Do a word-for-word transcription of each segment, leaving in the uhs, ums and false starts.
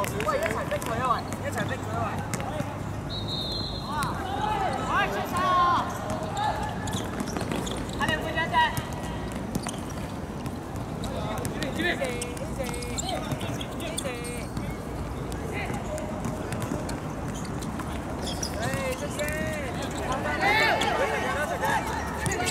喂，一齊逼佢啊！喂，一齊逼佢啊！喂。好啊！喂，出手啊！睇你會一隻。easy easy easy。哎，出聲！好嘅，一齊嘅，一齊嘅。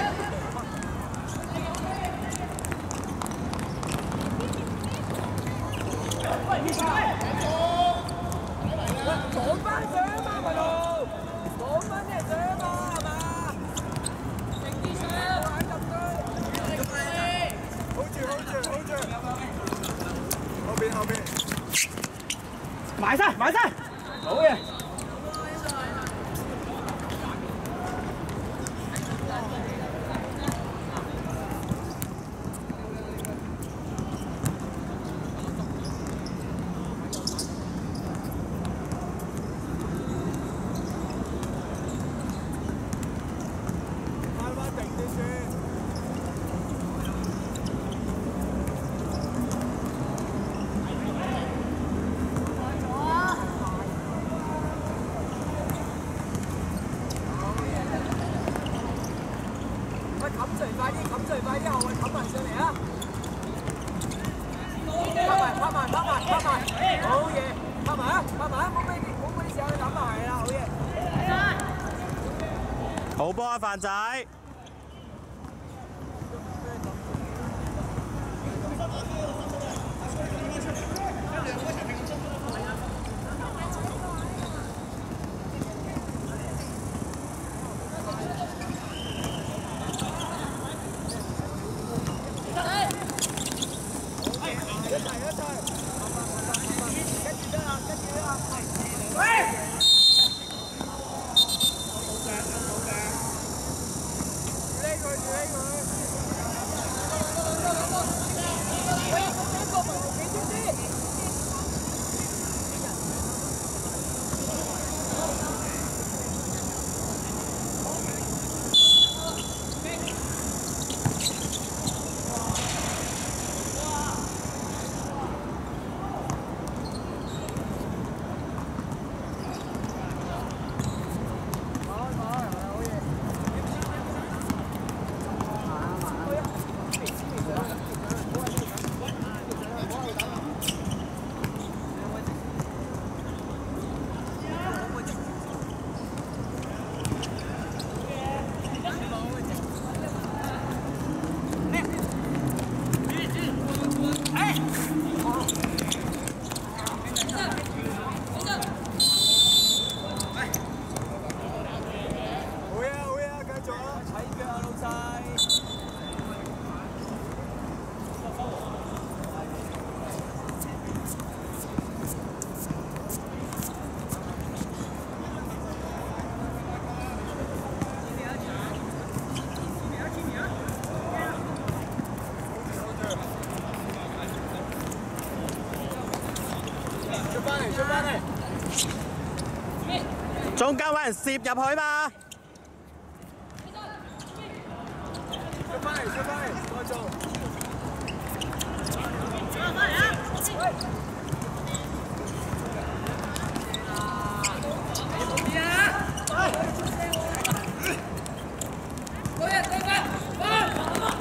講翻上啊嘛，咪路，講翻啲人上啊嘛，係嘛？定啲上，玩入去，好住好住好住，後邊後邊，埋晒埋晒，好嘅。 冚住快啲，冚住快啲，後衞冚埋上嚟啊！拍埋，拍埋，拍埋，拍埋，好嘢！拍埋啊，拍埋啊！冇俾冇俾時候去諗埋係啦，好嘢！ 好波啊，范仔！ 中間揾人攝入去嘛！出翻嚟，出翻嚟，再做。翻嚟啊！喂！你冇啲啊！喂！過嚟，過嚟，過！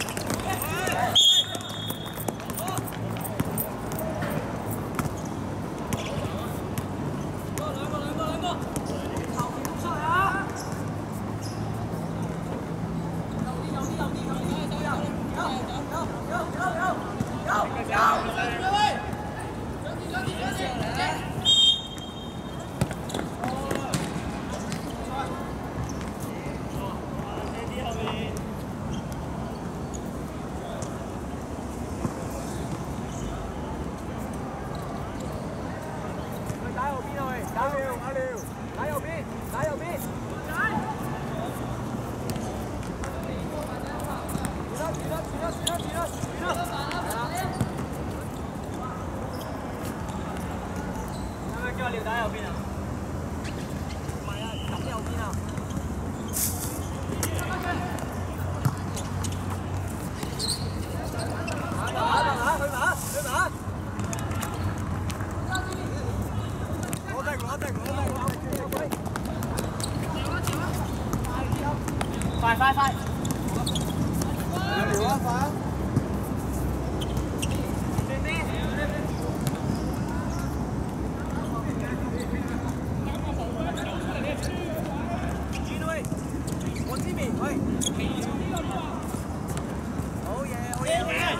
叫你打右邊啊！唔係啊，揼右邊啊！打打打打，去打去打！ 快快快！ 有啊，快啊！ 我知名，喂！好嘢，好嘢，好嘢！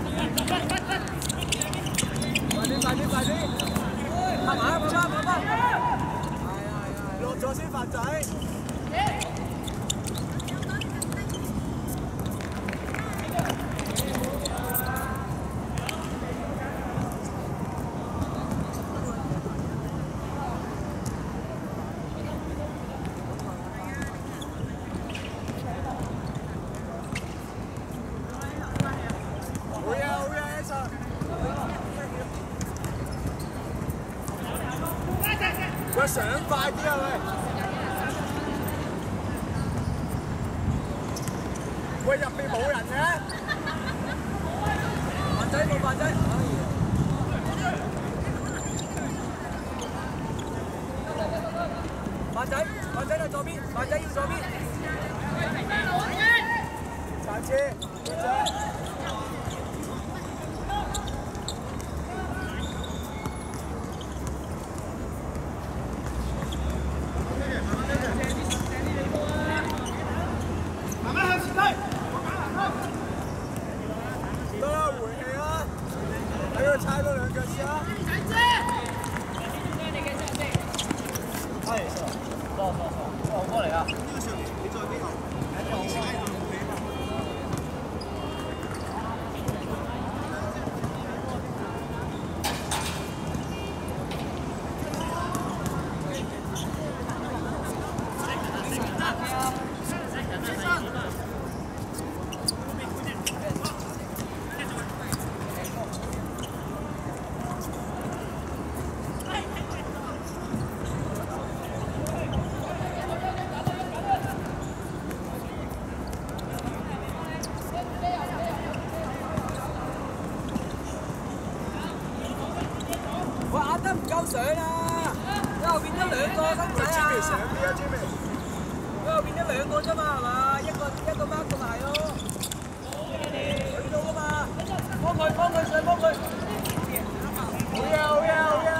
快啲，快啲，快啲！拍埋，拍翻，拍翻！係啊係啊，落咗先，發仔。佢上快啲啊喂！喂，入邊冇人嘅？飯仔冇飯仔，飯仔飯仔喺左邊，飯仔要左邊。下次，謝謝。猜多兩腳先啊！係，錯錯錯，我過嚟啊！你在邊度？得唔夠上啊！佢後邊得兩個生仔啊！上邊啊 ，Jimmy！ 佢後邊得兩個啫嘛，係嘛？一個一個 mark 過埋咯。去到啊嘛！幫佢幫佢上幫佢。好嘢好嘢好嘢！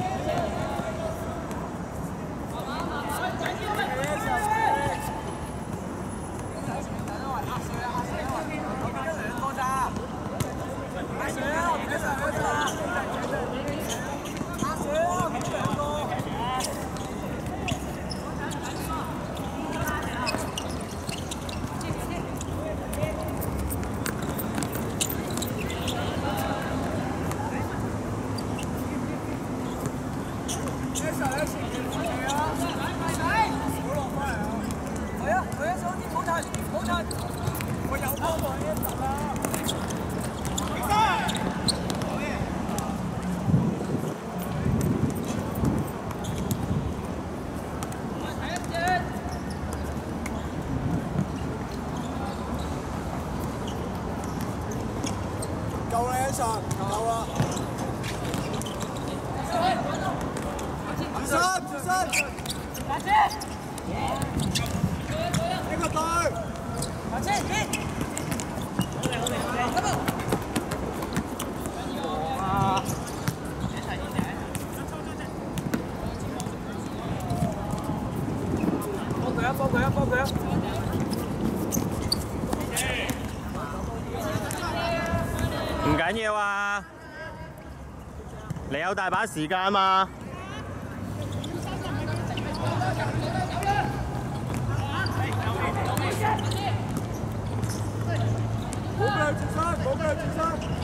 後邊得兩個咋？快上啊！後邊得兩個咋？ 夠啦 ，Anson， 夠啦。轉身，轉身。下車。呢個隊。下車，先。好嚟，好嚟，好嚟。哇！幫佢啊！幫佢啊！幫佢啊！ 唔緊要啊，你有大把時間嘛。 冇俾佢轉身，冇俾佢轉身。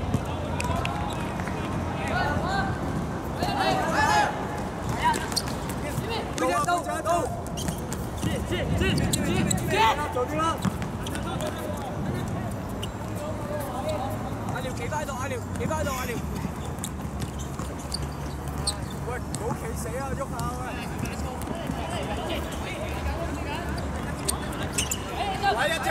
佢隻刀，刀。接接接接接。 做啲啦。 企翻喺度，阿廖，企翻喺度，阿廖。喂，唔好企死啊，喐下喂。位一隻。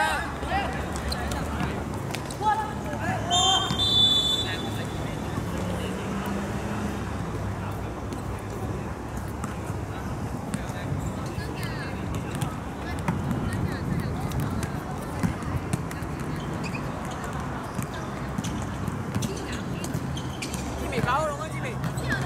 Jimmy 搞龍啊 Jimmy。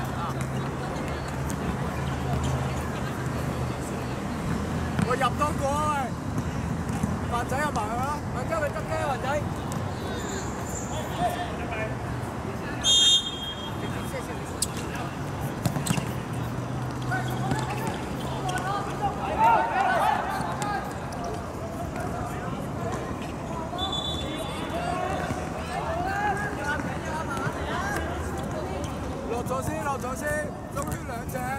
我入多個啊喂！環仔入埋去啦，環仔咪執機啊環仔。落咗先，落咗先，中圈兩隻。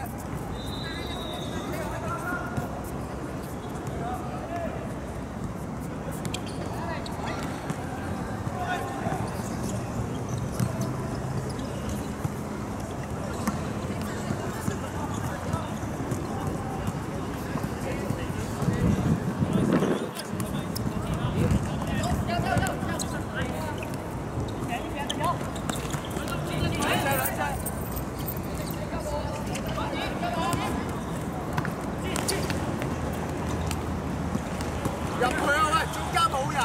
入去啊喂，中間冇人。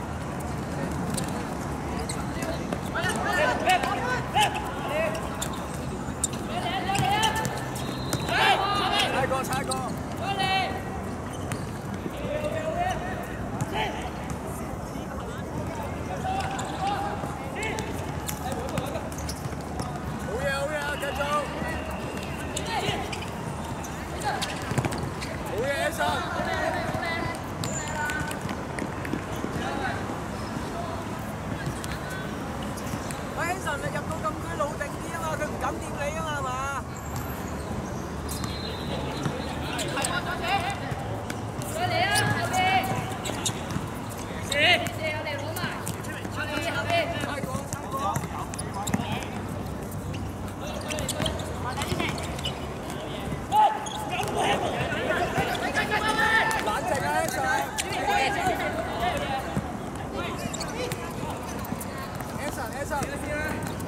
踩過踩過。好嘢好嘢啊，繼續。好嘢起身。Hanson你入到禁區老定啲啊嘛，佢唔敢掂你啊嘛，係嘛？係過咗先，過嚟啊後邊，謝謝我哋攞埋，後邊後邊，差過差過，慢啲先，冷靜啊 Hanson。Hanson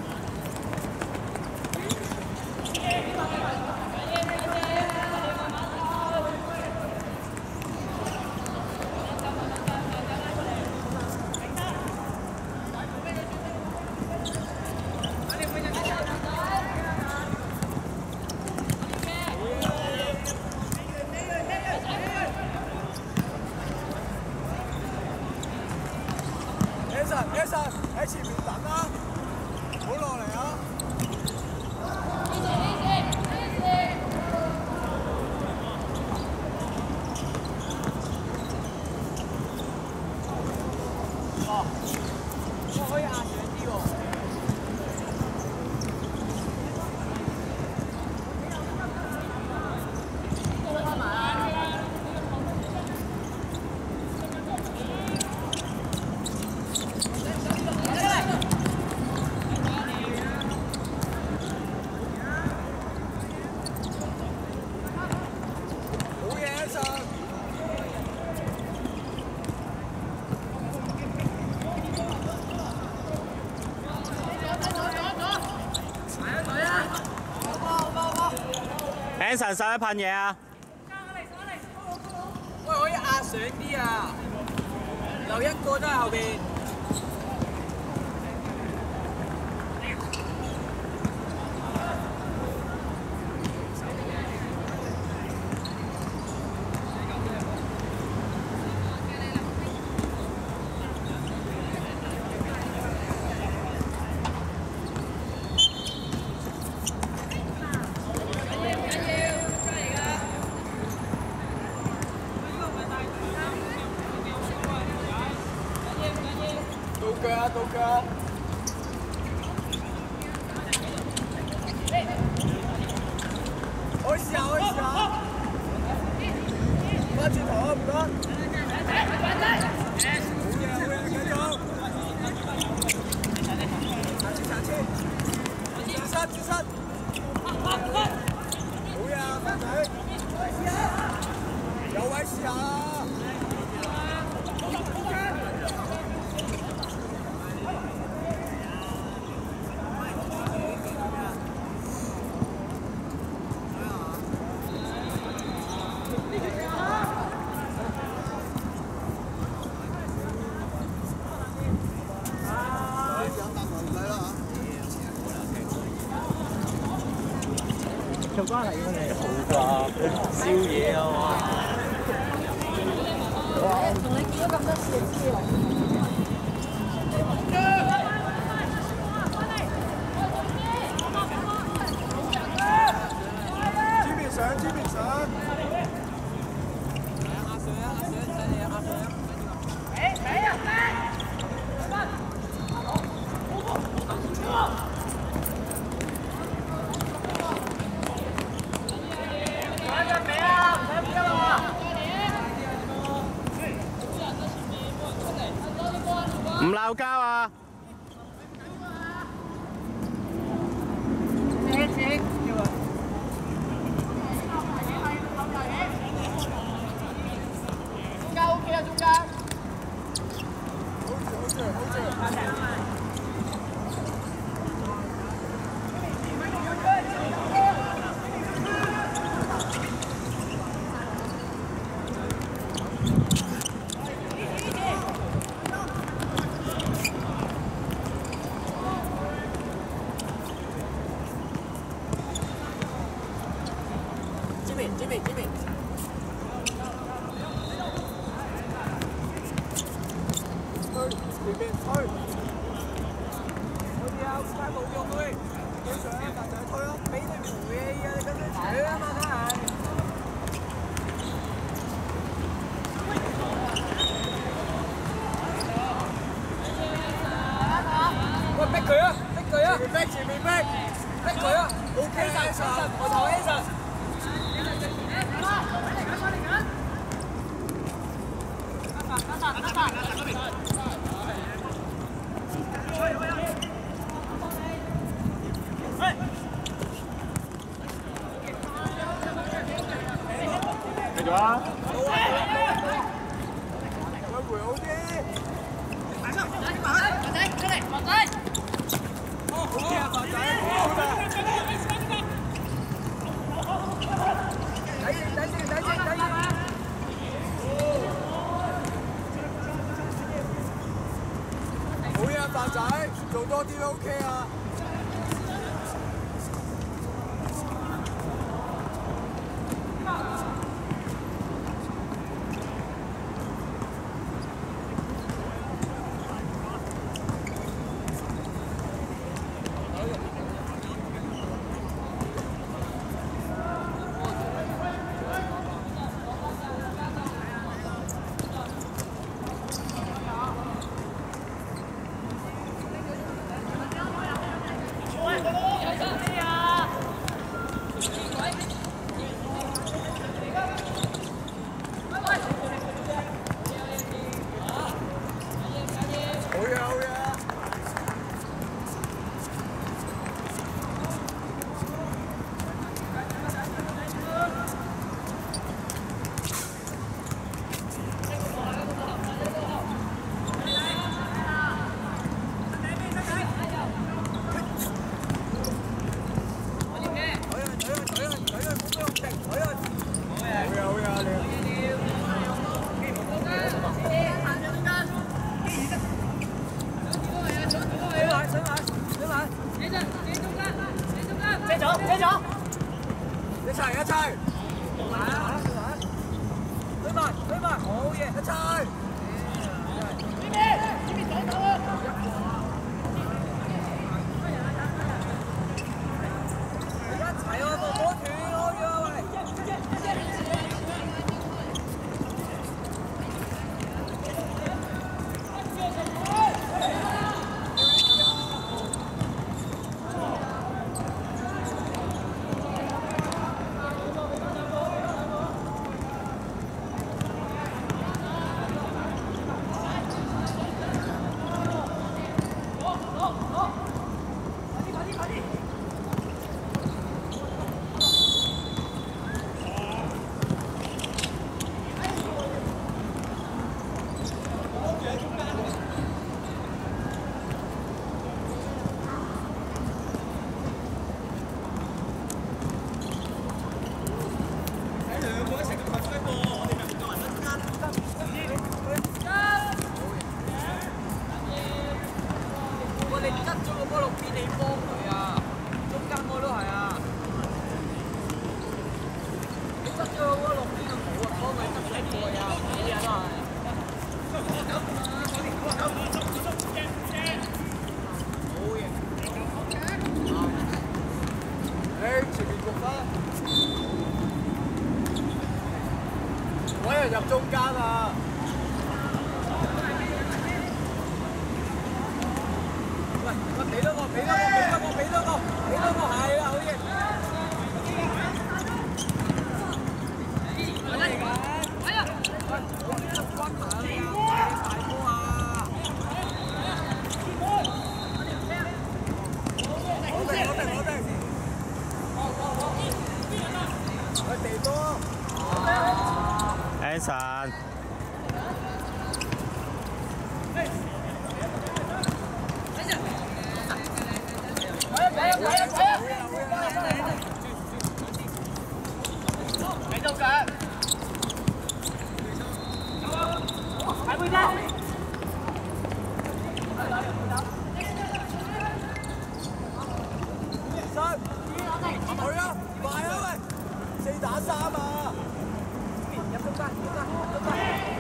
Hanson。Hanson Hanson 喺前面等啦，唔好落嚟啊！哦，我可以壓住啲喎。 Hanson 使唔使噴嘢啊？ 喂，可以壓上啲啊！留一個都喺後邊。到腳啊，到腳！可以試下，可以試下。翻轉頭啊，唔該。好嘢，好嘢，繼續。下次，下次。轉身，轉身。好嘢啊，肥仔。有位試下。 有關係嘅你。好啩，宵夜啊嘛。 同你見咗咁多次就知啦。 主邊上，主邊上。 唔鬧交啊！ 中間 OK 啊，中間。 好住好住好住。Jimmy, Jimmy. 推，前面推。嗰啲啊，街冇用佢。幾上啊，大仔推咯，俾你回氣啊！你跟住扯啊嘛，梗係。喂，逼佢啊！逼佢啊！前面逼，前面逼，逼佢啊 ！OK 啊 ，Ason，我投 Ason。 繼續啊！ 佢回好啲。大叔，快啲埋，華仔出嚟，華仔。好嘅，華仔，好嘅。睇住，睇住，睇住，睇住。好嘢，華仔，做多啲都 OK 啊。一齊一齊，埋啊！推埋推埋，好嘢！一齊。呢邊呢邊左手啊！一齊啊！唔好斷開啊！喂！ 人入中間啊！喂喂，俾多個，俾多個，俾多個，俾多個，俾多個，係啦，好嘢！我嚟緊！哎呀！喂，我呢度關下你啊！大波啊！我哋，我哋，我哋！喂，地波！ Anson， 喺度㗎，喺背啫。三，去啊！快啊喂！四打三啊！入中間，中間，中間。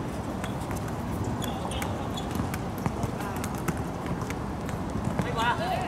呢個啊！